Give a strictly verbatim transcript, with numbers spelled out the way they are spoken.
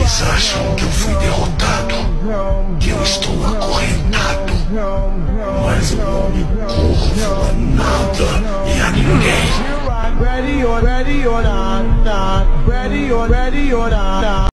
Eles acham que eu fui derrotado, que eu estou acorrentado, mas eu não me curvo a nada e a ninguém. Ready or ready or not, not ready or ready or not.